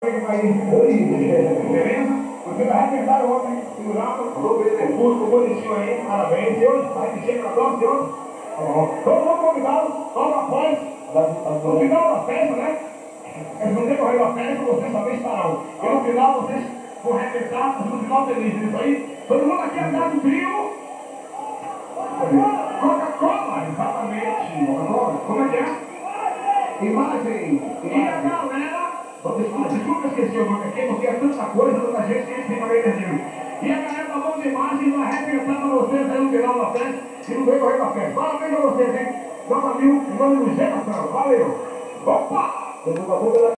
Beleza? Você vai arrebentar ontem, segurava, o bonitinho aí, parabéns. E hoje, vai mexer na dose de hoje. Todo mundo convidado, logo após, no final da festa, né? Eles vão decorrer da festa, vocês também estarão. E no final, vocês vão arrebentar, no final feliz. Isso aí, todo mundo aqui atrás do trio. Coca-Cola, exatamente. Coca-Cola, como é que é? Imagem. E a galera. Desculpa esquecer o nome aqui, porque é tanta coisa, tanta gente que a gente fica meio perdido. E a galera da mão de imagem vai arrebentar pra vocês aí no final da festa e no meio correr da festa. Parabéns pra vocês, hein? Nota 1000, em nome do Geração. Valeu! Opa!